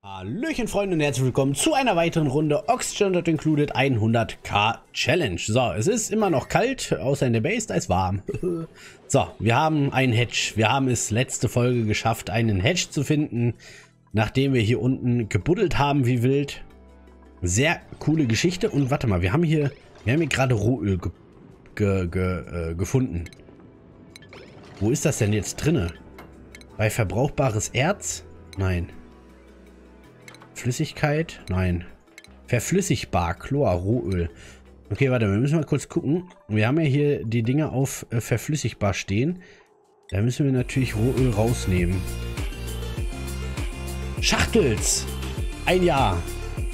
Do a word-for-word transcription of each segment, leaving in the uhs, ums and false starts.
Hallöchen Freunde und herzlich willkommen zu einer weiteren Runde Oxygen Not Included hundert K Challenge. So, es ist immer noch kalt, außer in der Base, da ist warm. So, wir haben einen Hatch. Wir haben es letzte Folge geschafft, einen Hatch zu finden, nachdem wir hier unten gebuddelt haben wie wild. Sehr coole Geschichte. Und warte mal, wir haben hier, wir haben hier gerade Rohöl ge ge ge äh, gefunden. Wo ist das denn jetzt drinne? Bei verbrauchbares Erz? Nein. Flüssigkeit? Nein. Verflüssigbar, Chlor, Rohöl. Okay, warte, wir müssen mal kurz gucken. Wir haben ja hier die Dinger auf äh, verflüssigbar stehen. Da müssen wir natürlich Rohöl rausnehmen. Schachtels! Ein Jahr.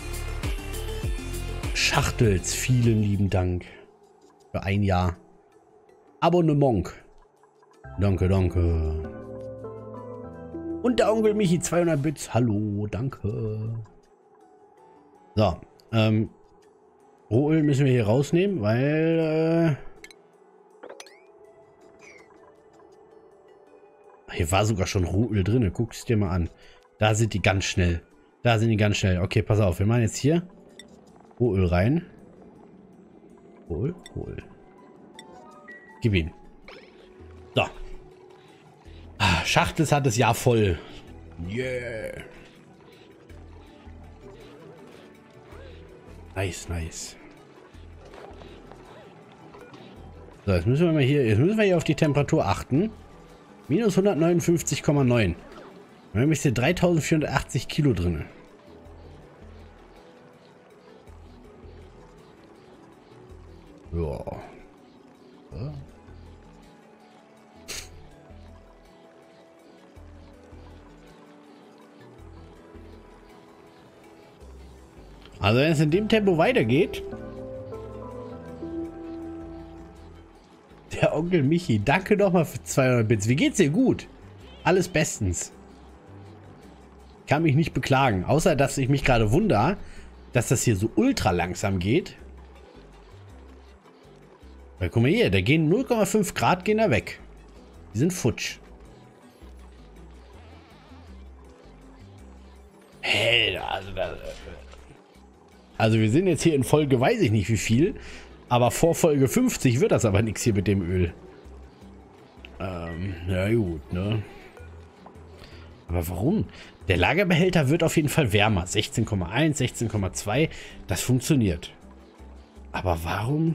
Schachtels, vielen lieben Dank. Für ein Jahr. Abonnement. Danke, danke. Und der Onkel Michi, zweihundert Bits. Hallo, danke. So, ähm, Rohöl müssen wir hier rausnehmen, weil, äh, hier war sogar schon Rohöl drin. Guck es dir mal an. Da sind die ganz schnell. Da sind die ganz schnell. Okay, pass auf. Wir machen jetzt hier Rohöl rein. Rohöl, Rohöl. Gib ihm. So. Schachtels hat das Jahr voll. Yeah. Nice, nice. So, jetzt müssen wir mal hier, jetzt müssen wir hier auf die Temperatur achten. Minus hundertneunundfünfzig Komma neun. Wir haben jetzt hier dreitausendvierhundertachtzig Kilo drin. Ja. Ja. Also wenn es in dem Tempo weitergeht. Der Onkel Michi, danke nochmal für zweihundert Bits. Wie geht's dir? Gut. Alles bestens. Kann mich nicht beklagen. Außer, dass ich mich gerade wundere, dass das hier so ultra langsam geht. Weil guck mal hier, da gehen null Komma fünf Grad gehen da weg. Die sind futsch. Hey, also da... Also wir sind jetzt hier in Folge, weiß ich nicht wie viel, aber vor Folge fünfzig wird das aber nichts hier mit dem Öl. Ähm, ja gut, ne? Aber warum? Der Lagerbehälter wird auf jeden Fall wärmer. sechzehn Komma eins, sechzehn Komma zwei, das funktioniert. Aber warum?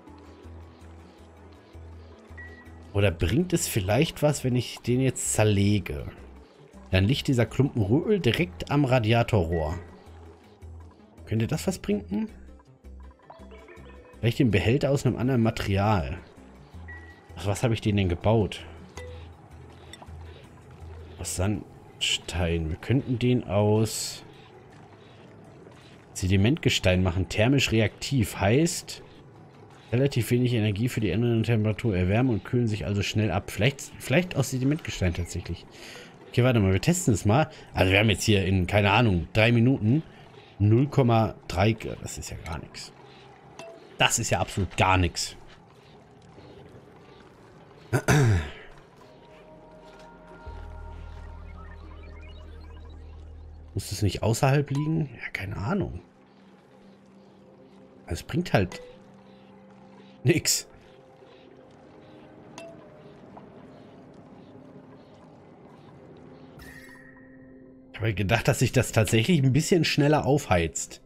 Oder bringt es vielleicht was, wenn ich den jetzt zerlege? Dann liegt dieser Klumpen Rohöl direkt am Radiatorrohr. Könnte das was bringen? Vielleicht den Behälter aus einem anderen Material. Ach, was habe ich den denn gebaut? Aus Sandstein. Wir könnten den aus Sedimentgestein machen. Thermisch reaktiv. Heißt, relativ wenig Energie für die ändernde Temperatur erwärmen und kühlen sich also schnell ab. Vielleicht, vielleicht aus Sedimentgestein tatsächlich. Okay, warte mal. Wir testen es mal. Also wir haben jetzt hier in, keine Ahnung, drei Minuten... null Komma drei, das ist ja gar nichts. Das ist ja absolut gar nichts. Muss es nicht außerhalb liegen? Ja, keine Ahnung. Es bringt halt nichts. Ich habe gedacht, dass sich das tatsächlich ein bisschen schneller aufheizt.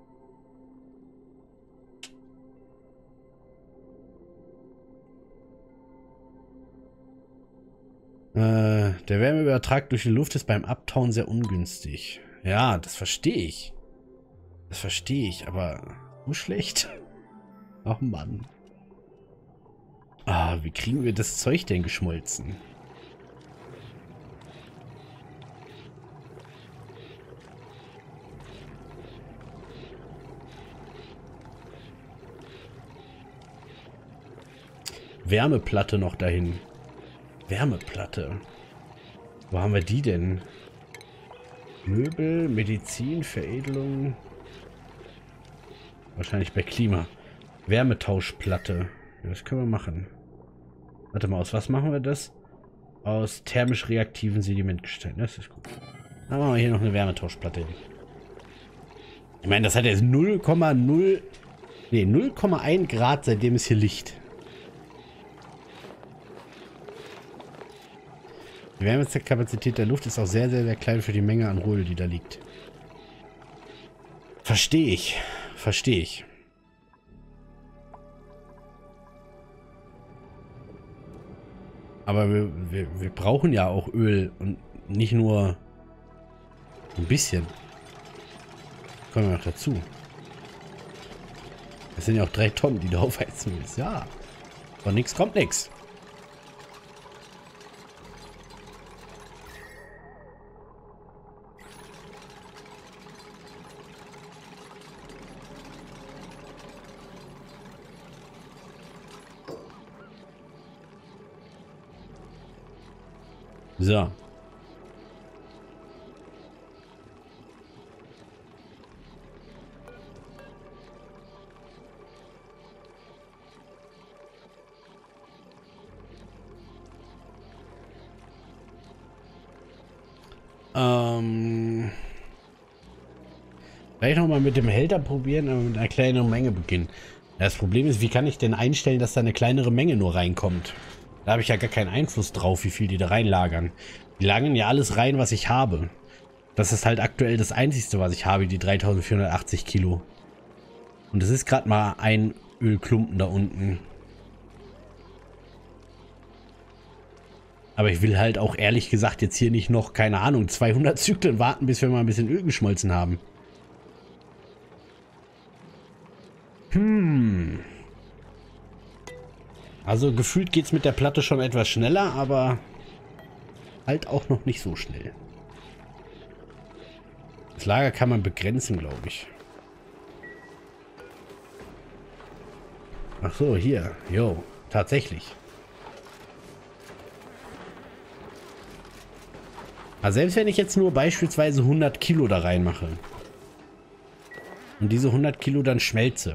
Äh, der Wärmeübertrag durch die Luft ist beim Abtauen sehr ungünstig. Ja, das verstehe ich. Das verstehe ich, aber so schlecht. Ach Mann. Ah, wie kriegen wir das Zeug denn geschmolzen? Wärmeplatte noch dahin. Wärmeplatte. Wo haben wir die denn? Möbel, Medizin, Veredelung. Wahrscheinlich bei Klima. Wärmetauschplatte. Ja, das können wir machen. Warte mal, aus was machen wir das? Aus thermisch reaktiven Sedimentgestein. Das ist gut. Dann machen wir hier noch eine Wärmetauschplatte. Ich meine, das hat jetzt null Komma null, nee, null Komma eins Grad, seitdem es hier liegt. Die Wärmekapazität der Luft ist auch sehr, sehr, sehr klein für die Menge an Rohl, die da liegt. Verstehe ich. Verstehe ich. Aber wir, wir, wir brauchen ja auch Öl und nicht nur ein bisschen. Kommen wir noch dazu. Das sind ja auch drei Tonnen, die du aufheizen willst. Ja. Von nichts kommt nichts. So. Ähm. Vielleicht noch mal mit dem Behälter probieren, aber mit einer kleineren Menge beginnen. Das Problem ist, wie kann ich denn einstellen, dass da eine kleinere Menge nur reinkommt? Da habe ich ja gar keinen Einfluss drauf, wie viel die da reinlagern. Die lagern ja alles rein, was ich habe. Das ist halt aktuell das Einzige, was ich habe, die dreitausendvierhundertachtzig Kilo. Und es ist gerade mal ein Ölklumpen da unten. Aber ich will halt auch ehrlich gesagt jetzt hier nicht noch, keine Ahnung, zweihundert Zyklen warten, bis wir mal ein bisschen Öl geschmolzen haben. Hm... Also gefühlt geht es mit der Platte schon etwas schneller, aber halt auch noch nicht so schnell. Das Lager kann man begrenzen, glaube ich. Ach so, hier. Jo, tatsächlich. Also selbst wenn ich jetzt nur beispielsweise hundert Kilo da reinmache und diese hundert Kilo dann schmelze.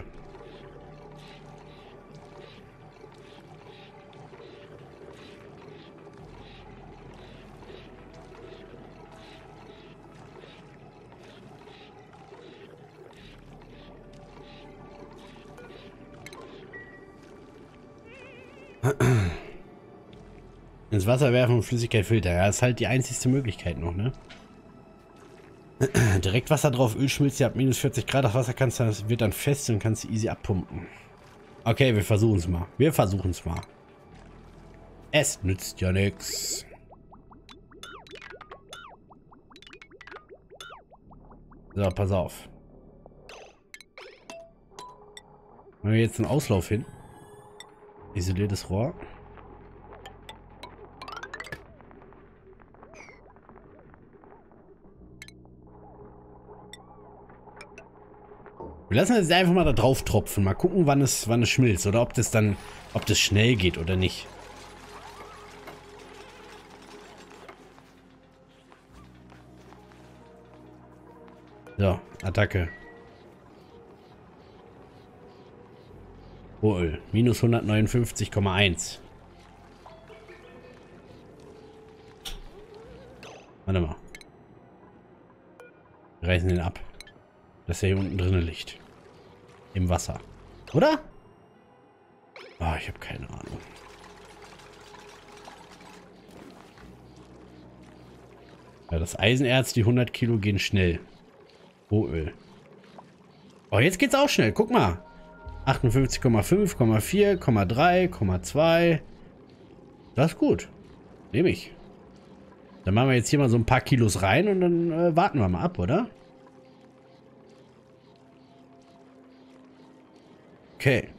Ins Wasser werfen und Flüssigkeit filtern. Ja, das ist halt die einzigste Möglichkeit noch, ne? Direkt Wasser drauf, Öl schmilzt ja ab minus vierzig Grad. Das Wasser kannst du, das wird dann fest und kannst du easy abpumpen. Okay, wir versuchen es mal. Wir versuchen es mal. Es nützt ja nichts. So, pass auf. Machen wir jetzt einen Auslauf hin. Isoliertes Rohr. Wir lassen es einfach mal da drauf tropfen. Mal gucken, wann es, wann es schmilzt. Oder ob das dann, ob das schnell geht oder nicht. So, Attacke. Rohöl. Minus hundertneunundfünfzig Komma eins. Warte mal. Wir reißen den ab. Dass er hier unten drinnen liegt. Im Wasser. Oder? Ah, oh, ich habe keine Ahnung. Ja, das Eisenerz, die hundert Kilo gehen schnell. Rohöl. Oh, jetzt geht's auch schnell. Guck mal. achtundfünfzig Komma fünf, Komma vier, Komma drei, Komma zwei. Das ist gut. Nehme ich. Dann machen wir jetzt hier mal so ein paar Kilos rein und dann äh, warten wir mal ab, oder? Okay.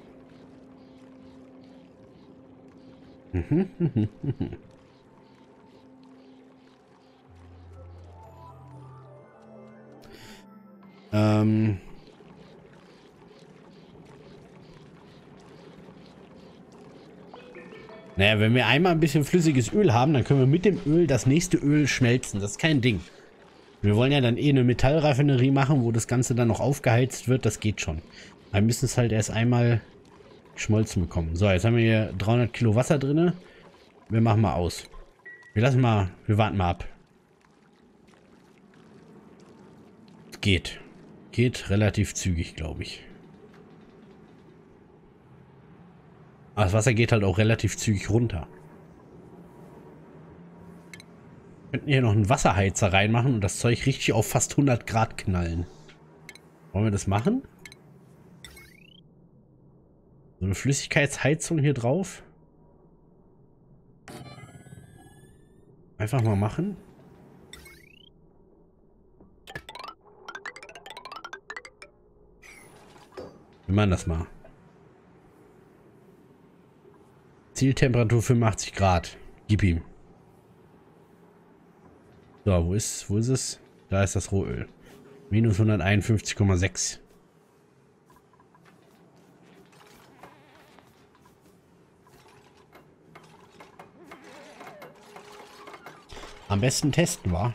ähm. Naja, wenn wir einmal ein bisschen flüssiges Öl haben, dann können wir mit dem Öl das nächste Öl schmelzen. Das ist kein Ding. Wir wollen ja dann eh eine Metallraffinerie machen, wo das Ganze dann noch aufgeheizt wird. Das geht schon. Wir müssen es halt erst einmal geschmolzen bekommen. So, jetzt haben wir hier dreihundert Kilo Wasser drin. Wir machen mal aus. Wir lassen mal, wir warten mal ab. geht. Geht relativ zügig, glaube ich. Aber das Wasser geht halt auch relativ zügig runter. Wir könnten hier noch einen Wasserheizer reinmachen und das Zeug richtig auf fast hundert Grad knallen. Wollen wir das machen? So eine Flüssigkeitsheizung hier drauf. Einfach mal machen. Wir machen das mal. Zieltemperatur fünfundachtzig Grad. Gib ihm. So, wo ist, wo ist es? Da ist das Rohöl. Minus hunderteinundfünfzig Komma sechs. Am besten testen wir.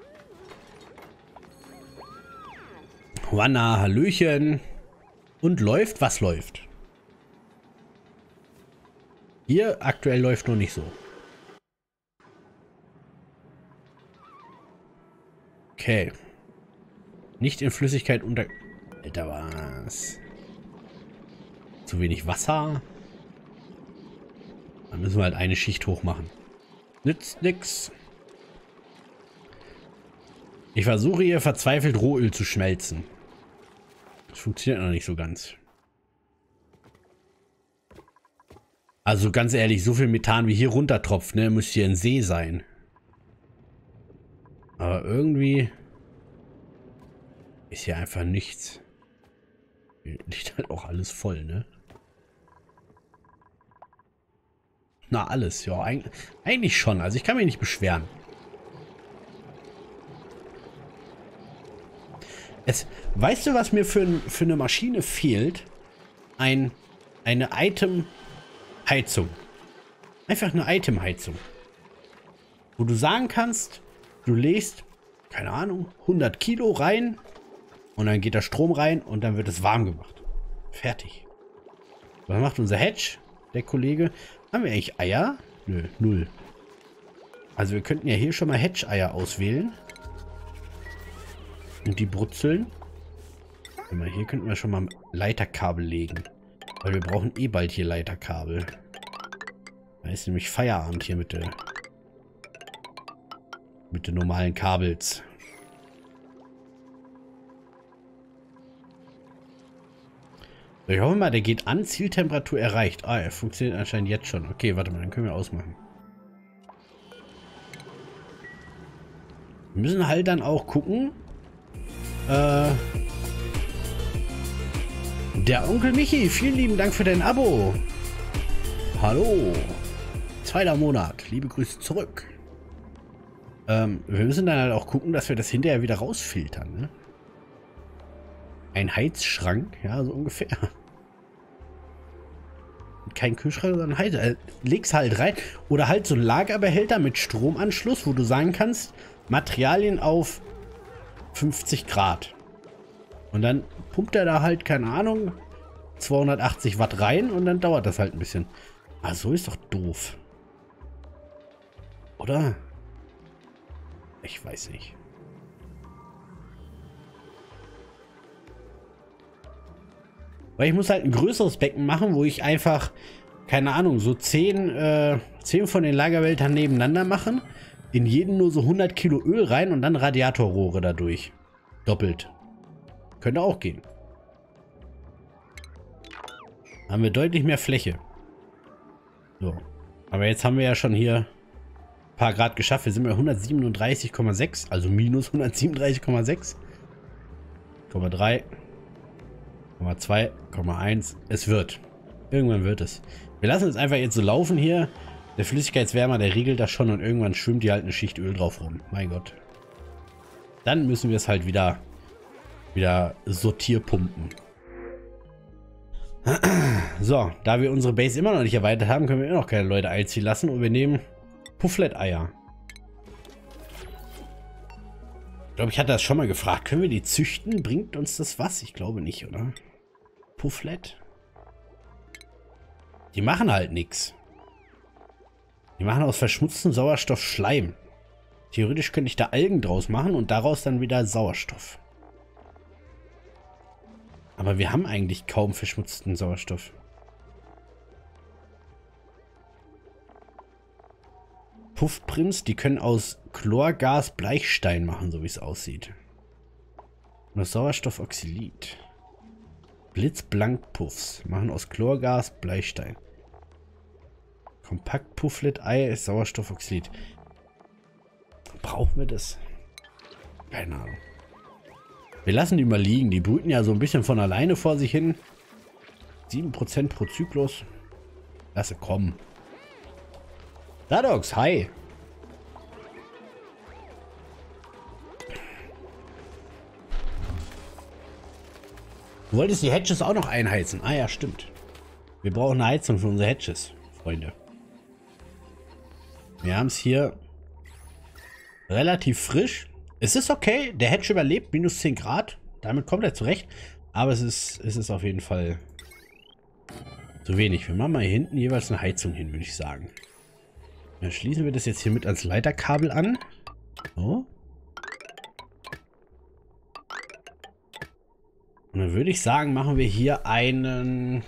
Wanna, Hallöchen. Und läuft? Was läuft? Hier aktuell läuft noch nicht so. Okay. Nicht in Flüssigkeit unter... Alter, was? Zu wenig Wasser? Dann müssen wir halt eine Schicht hoch machen. Nützt nix. Ich versuche hier verzweifelt Rohöl zu schmelzen. Das funktioniert noch nicht so ganz. Also ganz ehrlich, so viel Methan wie hier runtertropft, ne, müsste hier ein See sein. Aber irgendwie ist hier einfach nichts. Hier liegt halt auch alles voll, ne? Na, alles, ja, eigentlich, eigentlich schon. Also ich kann mich nicht beschweren. Es, weißt du, was mir für, für eine Maschine fehlt? Ein, eine Item-Heizung. Einfach eine Item-Heizung. Wo du sagen kannst, du legst, keine Ahnung, hundert Kilo rein und dann geht der Strom rein und dann wird es warm gemacht. Fertig. Was macht unser Hedge, der Kollege? Haben wir eigentlich Eier? Nö, null. Also wir könnten ja hier schon mal Hedge-Eier auswählen. Und die brutzeln. Mal, hier könnten wir schon mal Leiterkabel legen. Weil wir brauchen eh bald hier Leiterkabel. Da ist nämlich Feierabend hier mit der mit den normalen Kabels. So, ich hoffe mal, der geht an. Zieltemperatur erreicht. Ah, er funktioniert anscheinend jetzt schon. Okay, warte mal, dann können wir ausmachen. Wir müssen halt dann auch gucken. Äh, der Onkel Michi, vielen lieben Dank für dein Abo. Hallo. Zweiter Monat. Liebe Grüße zurück. Ähm, wir müssen dann halt auch gucken, dass wir das hinterher wieder rausfiltern, ne? Ein Heizschrank, ja, so ungefähr. Kein Kühlschrank, sondern Heiz. Äh, leg's halt rein. Oder halt so ein Lagerbehälter mit Stromanschluss, wo du sagen kannst, Materialien auf fünfzig Grad. Und dann pumpt er da halt, keine Ahnung, zweihundertachtzig Watt rein und dann dauert das halt ein bisschen. Ah, so ist doch doof. Oder? Ich weiß nicht. Weil ich muss halt ein größeres Becken machen, wo ich einfach, keine Ahnung, so zehn, äh, zehn von den Lagerbehältern nebeneinander machen. In jeden nur so hundert Kilo Öl rein und dann Radiatorrohre dadurch. Doppelt. Könnte auch gehen. Haben wir deutlich mehr Fläche. So. Aber jetzt haben wir ja schon hier ein paar Grad geschafft. Wir sind bei hundertsiebenunddreißig Komma sechs. Also minus hundertsiebenunddreißig Komma sechs. Komma drei. Komma zwei. Komma eins. Es wird. Irgendwann wird es. Wir lassen es einfach jetzt so laufen hier. Der Flüssigkeitswärmer, der regelt das schon und irgendwann schwimmt hier halt eine Schicht Öl drauf rum. Mein Gott. Dann müssen wir es halt wieder, wieder sortierpumpen. So, da wir unsere Base immer noch nicht erweitert haben, können wir immer noch keine Leute einziehen lassen und wir nehmen Pufflet-Eier. Ich glaube, ich hatte das schon mal gefragt. Können wir die züchten? Bringt uns das was? Ich glaube nicht, oder? Pufflet? Die machen halt nichts. Die machen aus verschmutztem Sauerstoff Schleim. Theoretisch könnte ich da Algen draus machen und daraus dann wieder Sauerstoff. Aber wir haben eigentlich kaum verschmutzten Sauerstoff. Puffprints, die können aus Chlorgas Bleichstein machen, so wie es aussieht. Und aus Sauerstoffoxid. Blitzblankpuffs machen aus Chlorgas Bleichstein. Kompaktpufflet-Ei ist Sauerstoffoxid. Brauchen wir das? Keine Ahnung. Wir lassen die mal liegen. Die brüten ja so ein bisschen von alleine vor sich hin. sieben Prozent pro Zyklus. Lasse kommen. Dadox, hi. Du wolltest die Hedges auch noch einheizen. Ah ja, stimmt. Wir brauchen eine Heizung für unsere Hedges, Freunde. Wir haben es hier relativ frisch. Es ist okay. Der Hedge überlebt. Minus zehn Grad. Damit kommt er zurecht. Aber es ist, es ist auf jeden Fall zu wenig. Wir machen mal hier hinten jeweils eine Heizung hin, würde ich sagen. Dann schließen wir das jetzt hier mit ans Leiterkabel an. So. Und dann würde ich sagen, machen wir hier einen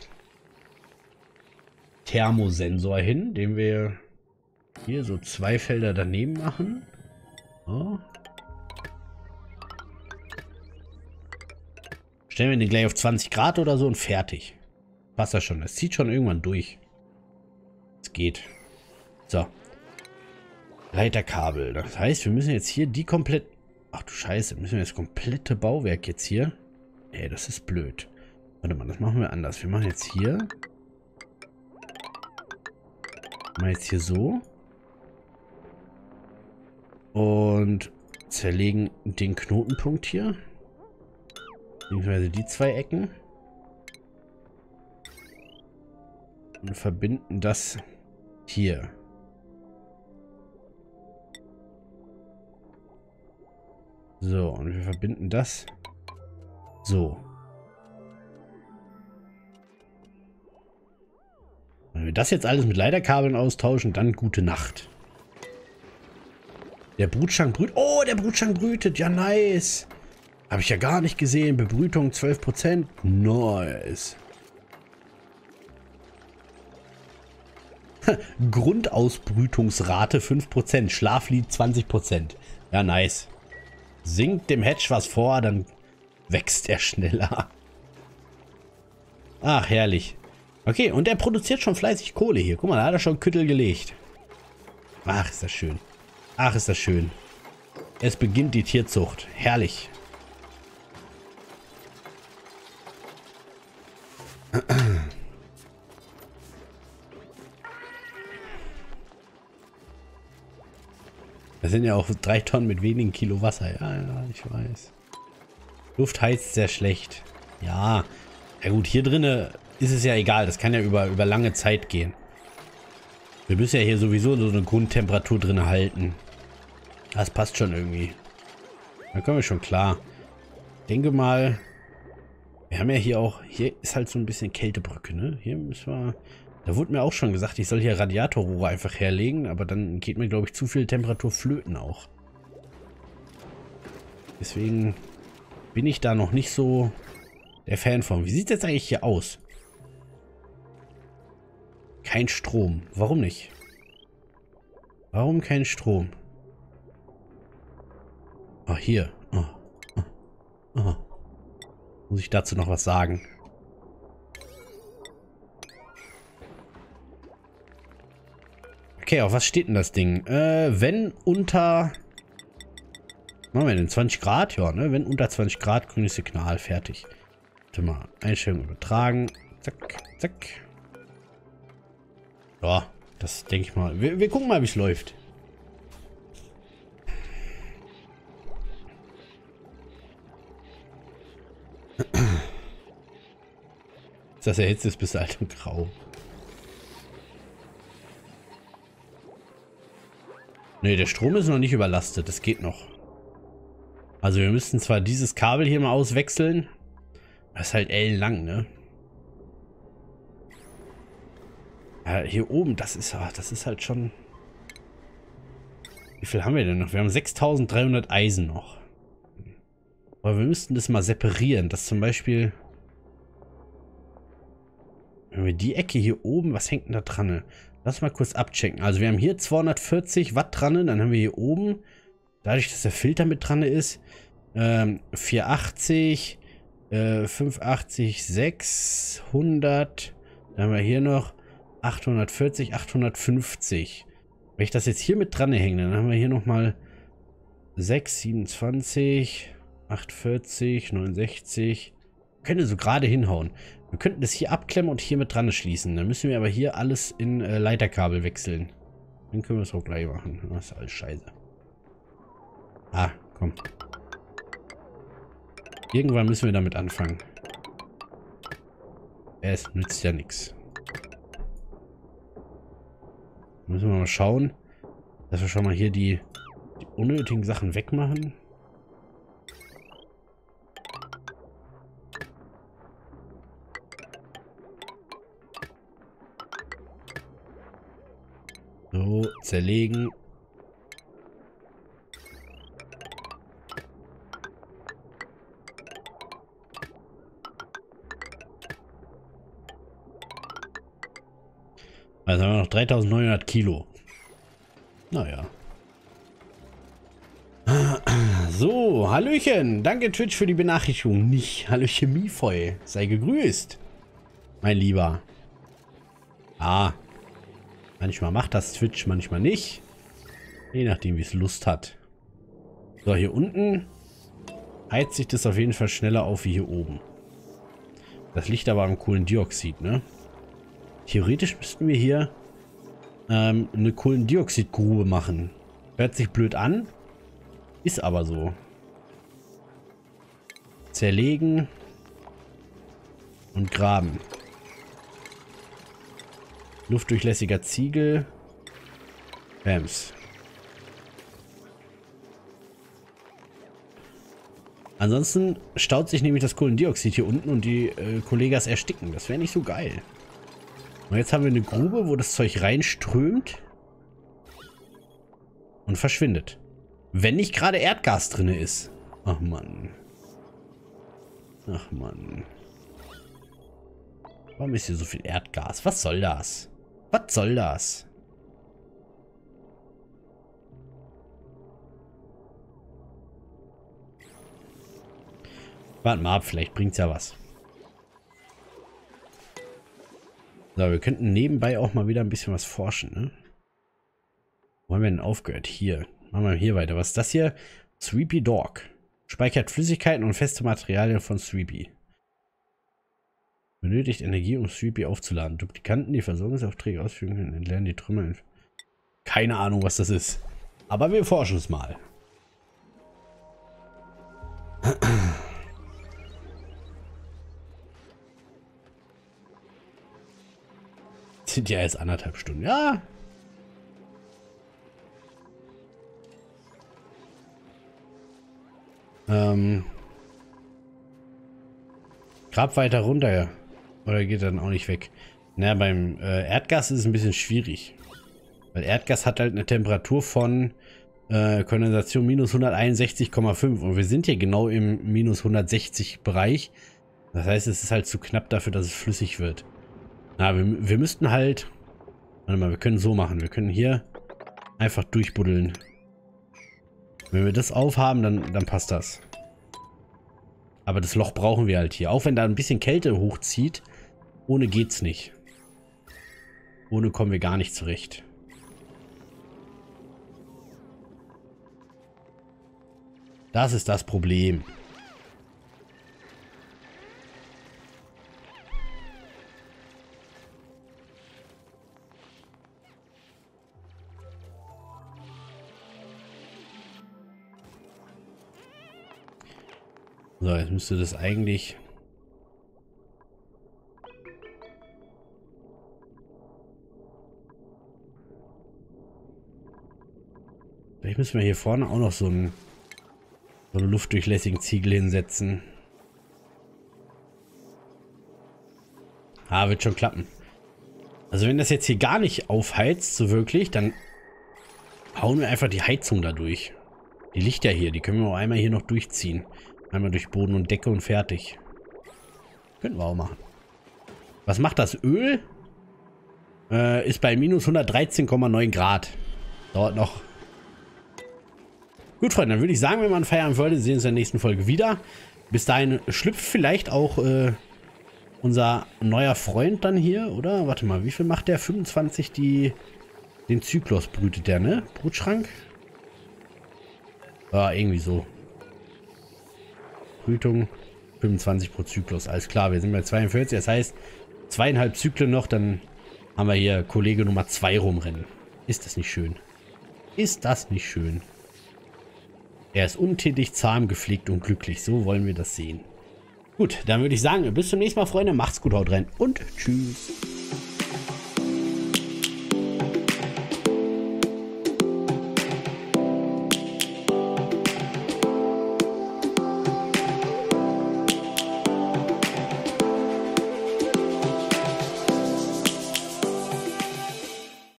Thermosensor hin, den wir hier so zwei Felder daneben machen. So. Stellen wir den gleich auf zwanzig Grad oder so und fertig. Passt das schon. Das zieht schon irgendwann durch. Es geht. So. Leiterkabel. Das heißt, wir müssen jetzt hier die komplett... Ach du Scheiße, müssen wir das komplette Bauwerk jetzt hier... Ey, das ist blöd. Warte mal, das machen wir anders. Wir machen jetzt hier... Mal jetzt hier so. Und zerlegen den Knotenpunkt hier. Beziehungsweise die zwei Ecken. Und verbinden das hier. So, und wir verbinden das so. Wenn wir das jetzt alles mit Leiterkabeln austauschen, dann gute Nacht. Der Brutschrank brütet. Oh, der Brutschrank brütet. Ja, nice. Habe ich ja gar nicht gesehen. Bebrütung zwölf Prozent. Nice. Grundausbrütungsrate fünf Prozent. Schlaflied zwanzig Prozent. Ja, nice. Singt dem Hedge was vor, dann wächst er schneller. Ach, herrlich. Okay, und er produziert schon fleißig Kohle hier. Guck mal, da hat er schon Küttel gelegt. Ach, ist das schön. Ach, ist das schön. Es beginnt die Tierzucht. Herrlich. Das sind ja auch drei Tonnen mit wenigen Kilo Wasser. Ja, ja, ich weiß. Luft heizt sehr schlecht. Ja. Ja gut, hier drinnen ist es ja egal. Das kann ja über, über lange Zeit gehen. Wir müssen ja hier sowieso so eine Grundtemperatur drin halten. Das passt schon irgendwie. Da kommen wir schon klar. Ich denke mal, wir haben ja hier auch, hier ist halt so ein bisschen Kältebrücke, ne? Hier müssen wir, da wurde mir auch schon gesagt, ich soll hier Radiatorrohre einfach herlegen, aber dann geht mir, glaube ich, zu viel Temperatur flöten auch. Deswegen bin ich da noch nicht so der Fan von. Wie sieht es jetzt eigentlich hier aus? Kein Strom. Warum nicht? Warum kein Strom? Ach, hier. Oh. Oh. Oh. Muss ich dazu noch was sagen? Okay, auf was steht denn das Ding? Äh, wenn unter... Was machen wir denn? zwanzig Grad? Ja, ne? Wenn unter zwanzig Grad, grünes Signal. Fertig. Warte mal. Einstellung übertragen. Zack, zack. Ja, das denke ich mal. Wir, wir gucken mal, wie es läuft. Ist das erhitzt ist bis alt und grau. Ne, der Strom ist noch nicht überlastet. Das geht noch. Also wir müssten zwar dieses Kabel hier mal auswechseln. Das ist halt ellenlang, ne? Ja, hier oben, das ist, das ist halt schon... Wie viel haben wir denn noch? Wir haben sechstausenddreihundert Eisen noch. Aber wir müssten das mal separieren. Das zum Beispiel... wir die Ecke hier oben, was hängt denn da dran? Lass mal kurz abchecken. Also wir haben hier zweihundertvierzig Watt dran, dann haben wir hier oben, dadurch, dass der Filter mit dran ist, ähm, vierhundertachtzig, äh, fünfhundertachtzig, sechshundert, dann haben wir hier noch achthundertvierzig, achthundertfünfzig. Wenn ich das jetzt hier mit dran hänge, dann haben wir hier nochmal sechs, siebenundzwanzig, achthundertvierzig, neunundsechzig. Könnte so gerade hinhauen. Wir könnten das hier abklemmen und hier mit dran schließen. Dann müssen wir aber hier alles in äh, Leiterkabel wechseln. Dann können wir es auch gleich machen. Das ist alles scheiße. Ah, komm. Irgendwann müssen wir damit anfangen. Es nützt ja nichts. Müssen wir mal schauen, dass wir schon mal hier die, die unnötigen Sachen wegmachen. So, zerlegen. Also haben wir noch dreitausendneunhundert Kilo. Naja. So, Hallöchen. Danke Twitch für die Benachrichtigung. Nicht Hallo Chemiefeu. Sei gegrüßt. Mein Lieber. Ah. Manchmal macht das Twitch, manchmal nicht. Je nachdem, wie es Lust hat. So, hier unten heizt sich das auf jeden Fall schneller auf wie hier oben. Das liegt aber am Kohlendioxid, ne? Theoretisch müssten wir hier ähm, eine Kohlendioxidgrube machen. Hört sich blöd an, ist aber so. Zerlegen und graben. Luftdurchlässiger Ziegel. Bams. Ansonsten staut sich nämlich das Kohlendioxid hier unten und die äh, Kollegas ersticken. Das wäre nicht so geil. Und jetzt haben wir eine Grube, wo das Zeug reinströmt und verschwindet. Wenn nicht gerade Erdgas drin ist. Ach Mann. Ach Mann. Warum ist hier so viel Erdgas? Was soll das? Was soll das? Warten mal ab, vielleicht bringt es ja was. So, wir könnten nebenbei auch mal wieder ein bisschen was forschen, ne? Wo haben wir denn aufgehört? Hier. Machen wir hier weiter. Was ist das hier? Sweepy Dog. Speichert Flüssigkeiten und feste Materialien von Sweepy. Benötigt Energie, um Sweepy aufzuladen. Duplikanten, die Versorgungsaufträge ausführen können, entleeren die Trümmer. Keine Ahnung, was das ist. Aber wir forschen es mal. Sind ja jetzt anderthalb Stunden. Ja. Ähm. Grab weiter runter, ja. Oder geht dann auch nicht weg? Na, beim äh, Erdgas ist es ein bisschen schwierig. Weil Erdgas hat halt eine Temperatur von äh, Kondensation minus hunderteinundsechzig Komma fünf. Und wir sind hier genau im minus hundertsechzig Bereich. Das heißt, es ist halt zu knapp dafür, dass es flüssig wird. Na, wir, wir müssten halt... Warte mal, wir können so machen. Wir können hier einfach durchbuddeln. Wenn wir das aufhaben, dann, dann passt das. Aber das Loch brauchen wir halt hier. Auch wenn da ein bisschen Kälte hochzieht, ohne geht's nicht. Ohne kommen wir gar nicht zurecht. Das ist das Problem. So, jetzt müsste das eigentlich... Vielleicht müssen wir hier vorne auch noch so einen, so einen luftdurchlässigen Ziegel hinsetzen. Ah, wird schon klappen. Also wenn das jetzt hier gar nicht aufheizt, so wirklich, dann hauen wir einfach die Heizung da durch. Die Lichter hier, die können wir auch einmal hier noch durchziehen. Einmal durch Boden und Decke und fertig. Könnten wir auch machen. Was macht das Öl? Äh, ist bei minus hundertdreizehn Komma neun Grad. Dauert noch. Gut, Freunde, dann würde ich sagen, wenn wir einen Feierabend wollen, sehen wir uns in der nächsten Folge wieder. Bis dahin schlüpft vielleicht auch äh, unser neuer Freund dann hier, oder? Warte mal, wie viel macht der? fünfundzwanzig die... Den Zyklus brütet der, ne? Brutschrank? Ja, irgendwie so. Brütung fünfundzwanzig pro Zyklus. Alles klar, wir sind bei zweiundvierzig. Das heißt, zweieinhalb Zyklen noch, dann haben wir hier Kollege Nummer zwei rumrennen. Ist das nicht schön? Ist das nicht schön? Er ist untätig, zahm, gepflegt und glücklich. So wollen wir das sehen. Gut, dann würde ich sagen, bis zum nächsten Mal, Freunde. Macht's gut, haut rein und tschüss.